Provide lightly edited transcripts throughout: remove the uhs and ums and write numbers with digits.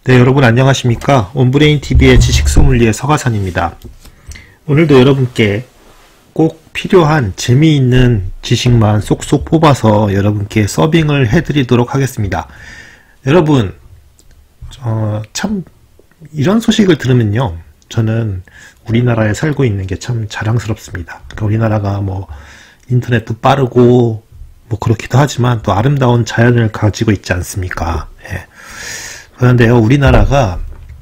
네, 여러분 안녕하십니까? 온브레인TV의 지식소믈리에 서가산입니다. 오늘도 여러분께 꼭 필요한 재미있는 지식만 쏙쏙 뽑아서 여러분께 서빙을 해드리도록 하겠습니다. 여러분, 참 이런 소식을 들으면요, 저는 우리나라에 살고 있는 게 참 자랑스럽습니다. 그러니까 우리나라가 뭐 인터넷도 빠르고 뭐 그렇기도 하지만 또 아름다운 자연을 가지고 있지 않습니까? 예. 그런데요, 우리나라가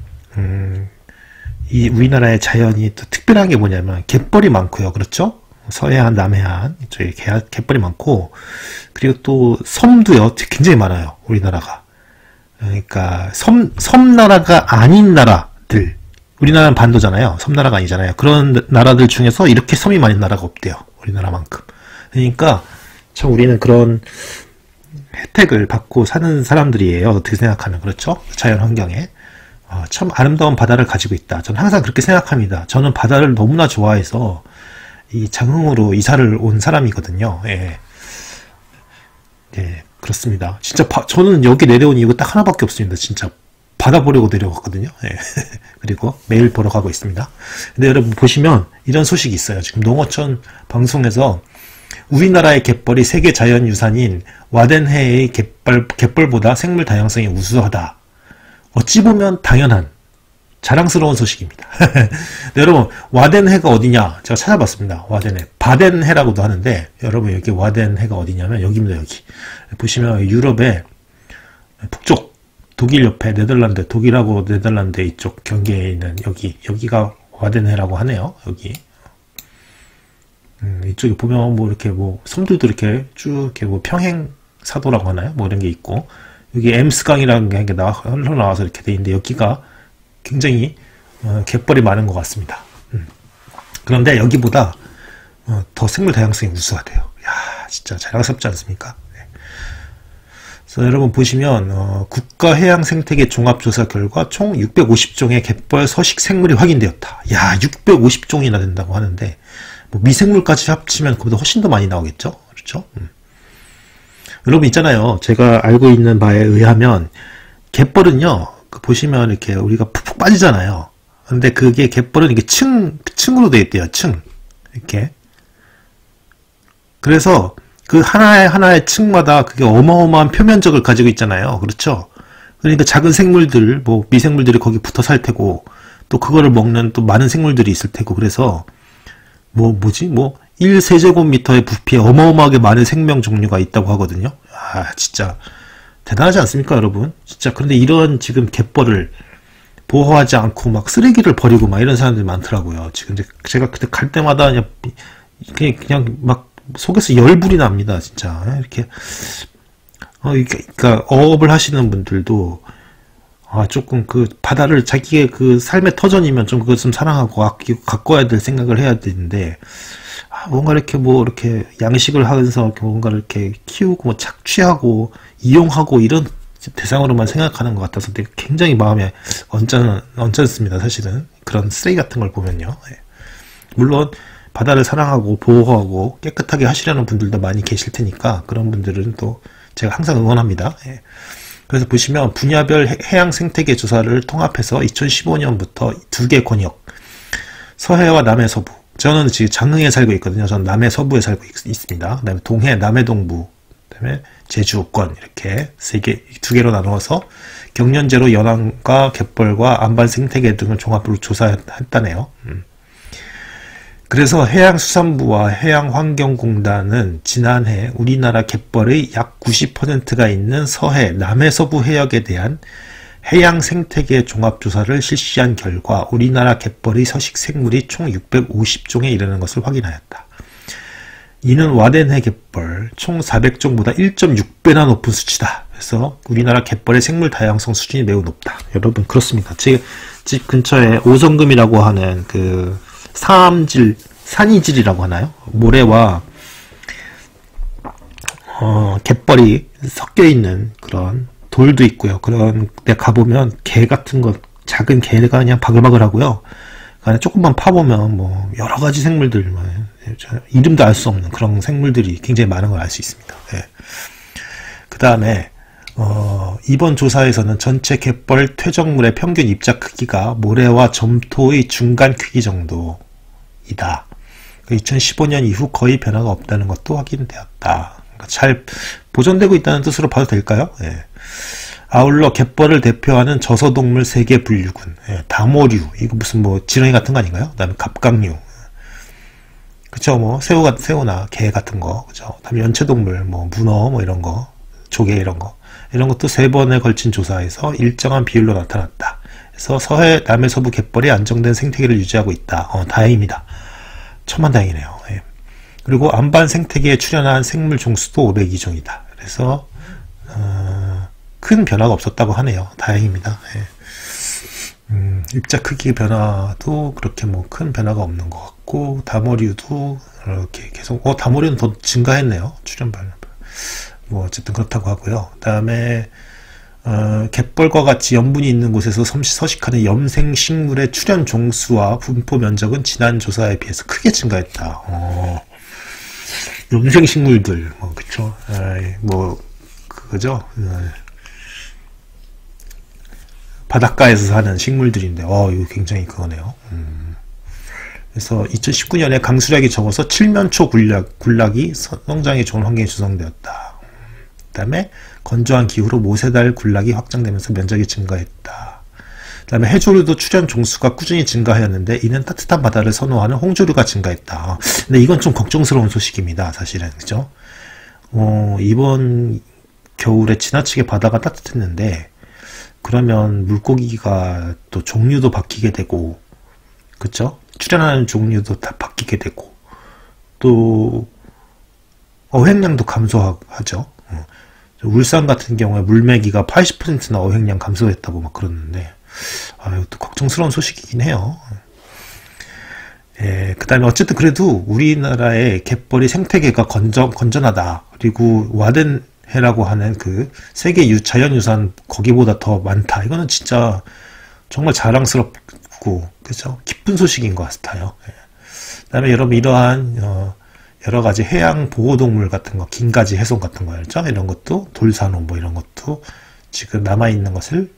이 우리나라의 자연이 또 특별한 게 뭐냐면 갯벌이 많고요, 그렇죠? 서해안, 남해안 이쪽에 갯벌이 많고, 그리고 또 섬도요 굉장히 많아요, 우리나라가. 그러니까 섬나라가 아닌 나라들, 우리나라는 반도잖아요. 섬나라가 아니잖아요. 그런 나라들 중에서 이렇게 섬이 많은 나라가 없대요, 우리나라만큼. 그러니까 참 우리는 그런 혜택을 받고 사는 사람들이에요. 어떻게 생각하면. 그렇죠? 자연 환경에. 참 아름다운 바다를 가지고 있다. 저는 항상 그렇게 생각합니다. 저는 바다를 너무나 좋아해서 이 장흥으로 이사를 온 사람이거든요. 예. 예, 그렇습니다. 진짜 저는 여기 내려온 이유가 딱 하나밖에 없습니다. 진짜 바다 보려고 내려갔거든요. 예. 그리고 매일 보러 가고 있습니다. 근데 여러분 보시면 이런 소식이 있어요. 지금 농어촌 방송에서 우리나라의 갯벌이 세계 자연유산인 와덴해의 갯벌보다 생물 다양성이 우수하다. 어찌 보면 당연한 자랑스러운 소식입니다. 네, 여러분, 와덴해가 어디냐? 제가 찾아봤습니다. 와덴해. 바덴해라고도 하는데, 여러분 여기 와덴해가 어디냐면 여기입니다. 여기 보시면 유럽의 북쪽, 독일 옆에 네덜란드, 독일하고 네덜란드 이쪽 경계에 있는 여기가 와덴해라고 하네요. 여기. 이쪽에 보면 뭐 이렇게 뭐 섬들도 이렇게 쭉 이렇게 뭐 평행사도라고 하나요? 뭐 이런 게 있고, 여기 엠스강이라는 게 흘러나와서 이렇게 돼 있는데, 여기가 굉장히 갯벌이 많은 것 같습니다. 그런데 여기보다 더 생물 다양성이 우수하대요. 야, 진짜 자랑스럽지 않습니까? 네. 그래서 여러분 보시면 국가해양생태계 종합조사 결과 총 650종의 갯벌 서식 생물이 확인되었다. 야, 650종이나 된다고 하는데, 뭐 미생물까지 합치면 그보다 훨씬 더 많이 나오겠죠? 그렇죠? 여러분 있잖아요. 제가 알고 있는 바에 의하면 갯벌은요, 보시면 이렇게 우리가 푹푹 빠지잖아요. 근데 그게 갯벌은 이게 층으로 되어 있대요. 층. 이렇게. 그래서 그 하나의 층마다 그게 어마어마한 표면적을 가지고 있잖아요. 그렇죠? 그러니까 작은 생물들, 뭐 미생물들이 거기 붙어 살 테고, 또 그거를 먹는 또 많은 생물들이 있을 테고, 그래서 뭐 1세제곱미터의 부피에 어마어마하게 많은 생명 종류가 있다고 하거든요. 아, 진짜 대단하지 않습니까, 여러분? 진짜. 그런데 이런 지금 갯벌을 보호하지 않고 막 쓰레기를 버리고 막 이런 사람들이 많더라고요. 지금 제가 그때 갈 때마다 그냥 막 속에서 열불이 납니다, 진짜. 이렇게 그러니까 어업을 하시는 분들도 조금 그 바다를 자기의 그 삶의 터전이면 좀 그것 좀 사랑하고 아끼고 가꿔야 될 생각을 해야 되는데, 뭔가 이렇게 뭐 이렇게 양식을 하면서 뭔가 이렇게 키우고 뭐 착취하고 이용하고 이런 대상으로만 생각하는 것 같아서 되게 굉장히 마음에 언짢습니다. 사실은 그런 쓰레기 같은 걸 보면요. 물론 바다를 사랑하고 보호하고 깨끗하게 하시려는 분들도 많이 계실 테니까 그런 분들은 또 제가 항상 응원합니다. 그래서 보시면 분야별 해양 생태계 조사를 통합해서 2015년부터 2개 권역, 서해와 남해 서부, 저는 지금 장흥에 살고 있거든요. 저는 남해 서부에 살고 있습니다. 그다음에 동해, 남해 동부, 그다음에 제주권, 이렇게 2개로 나누어서 경년제로 연안과 갯벌과 안반 생태계 등을 종합으로 조사했다네요. 그래서 해양수산부와 해양환경공단은 지난해 우리나라 갯벌의 약 90%가 있는 서해, 남해 서부 해역에 대한 해양 생태계 종합조사를 실시한 결과 우리나라 갯벌의 서식 생물이 총 650종에 이르는 것을 확인하였다. 이는 와덴해 갯벌 총 400종보다 1.6배나 높은 수치다. 그래서 우리나라 갯벌의 생물 다양성 수준이 매우 높다. 여러분 그렇습니다. 제 집 근처에 오성금이라고 하는 그 산이질이라고 하나요? 모래와 갯벌이 섞여 있는 그런 돌도 있고요. 그런 데 가보면 개 같은 거, 작은 개가 그냥 바글바글 하고요. 그 안에 조금만 파보면 뭐 여러 가지 생물들, 이름도 알 수 없는 그런 생물들이 굉장히 많은 걸 알 수 있습니다. 그 다음에 이번 조사에서는 전체 갯벌 퇴적물의 평균 입자 크기가 모래와 점토의 중간 크기 정도이다. 2015년 이후 거의 변화가 없다는 것도 확인되었다. 그러니까 잘 보존되고 있다는 뜻으로 봐도 될까요? 예. 아울러 갯벌을 대표하는 저서동물 세계 분류군, 예, 다모류, 이거 무슨 뭐 지렁이 같은 거 아닌가요? 그다음에 갑각류, 그쵸, 뭐 새우나 게 같은 거, 그죠? 그다음에 연체동물, 뭐 문어, 뭐 이런 거, 조개 이런 것도 3번에 걸친 조사에서 일정한 비율로 나타났다. 그래서 서해 남해서부 갯벌이 안정된 생태계를 유지하고 있다. 다행입니다. 천만다행이네요. 예. 그리고 안반 생태계에 출현한 생물 종수도 502종이다. 그래서 큰 변화가 없었다고 하네요. 다행입니다. 예. 입자 크기 변화도 그렇게 뭐 큰 변화가 없는 것 같고, 다모류도 이렇게 계속 다모류는 더 증가했네요. 출현발. 뭐 어쨌든 그렇다고 하고요. 그 다음에 갯벌과 같이 염분이 있는 곳에서 서식하는 염생 식물의 출현 종수와 분포 면적은 지난 조사에 비해서 크게 증가했다. 염생 식물들, 뭐 그쵸? 뭐 그거죠. 바닷가에서 사는 식물들인데, 이거 굉장히 그거네요. 그래서 2019년에 강수량이 적어서 칠면초 군락이 성장에 좋은 환경이 조성되었다. 그 다음에 건조한 기후로 모세달 군락이 확장되면서 면적이 증가했다. 그 다음에 해조류도 출현 종수가 꾸준히 증가하였는데 이는 따뜻한 바다를 선호하는 홍조류가 증가했다. 근데 이건 좀 걱정스러운 소식입니다. 사실은. 그죠? 이번 겨울에 지나치게 바다가 따뜻했는데, 그러면 물고기가 또 종류도 바뀌게 되고, 그쵸? 출현하는 종류도 다 바뀌게 되고, 또 어획량도 감소하죠. 울산 같은 경우에 물메기가 80%나 어획량 감소했다고 막 그러는데, 이것도 걱정스러운 소식이긴 해요. 예, 그 다음에 어쨌든 그래도 우리나라의 갯벌이 생태계가 건전하다. 그리고 와덴해라고 하는 그 세계 자연유산 거기보다 더 많다. 이거는 진짜 정말 자랑스럽고, 그죠? 기쁜 소식인 것 같아요. 예. 그 다음에 여러분, 이러한 여러 가지 해양 보호동물 같은 거, 긴가지 해손 같은 거였죠. 이런 것도 돌산호 뭐 이런 것도 지금 남아 있는 것을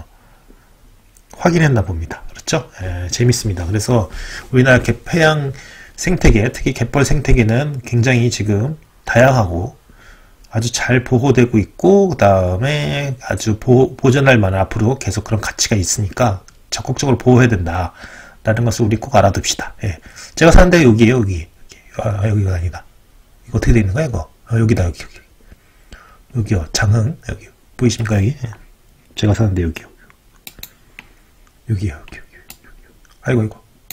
확인했나 봅니다. 그렇죠? 예, 재밌습니다. 그래서 우리나라 해양 생태계, 특히 갯벌 생태계는 굉장히 지금 다양하고 아주 잘 보호되고 있고, 그 다음에 아주 보존할 만한 앞으로 계속 그런 가치가 있으니까 적극적으로 보호해야 된다. 라는 것을 우리 꼭 알아둡시다. 예. 제가 사는 데가 여기에요, 여기. 여기가 아니다. 이거 어떻게 되어 있는 거야, 이거? 여기다, 여기요. 장흥, 여기. 보이십니까, 여기? 예. 제가 사는데 여기요. 여기요, 여기. 아이고.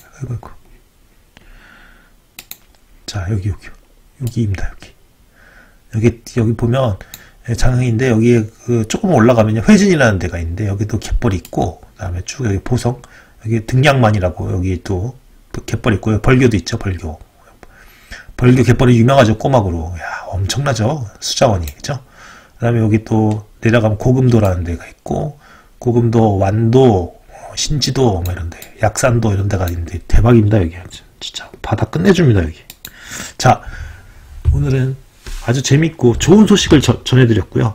자, 여기입니다, 여기 보면, 장흥인데, 여기에 조금 올라가면 회진이라는 데가 있는데, 여기도 갯벌이 있고, 그 다음에 쭉 여기 보성, 여기 등량만이라고, 여기 또 갯벌 있고요. 벌교도 있죠, 벌교 갯벌이 유명하죠, 꼬막으로. 야, 엄청나죠, 수자원이. 그죠? 그 다음에 여기 또 내려가면 고금도라는 데가 있고, 고금도, 완도, 신지도, 뭐 이런데, 약산도 이런 데가 있는데, 대박입니다, 여기. 진짜. 바다 끝내줍니다, 여기. 자, 오늘은 아주 재밌고 좋은 소식을 전해드렸고요.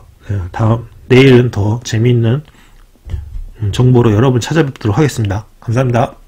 내일은 더 재미있는 정보로 여러분 찾아뵙도록 하겠습니다. 감사합니다.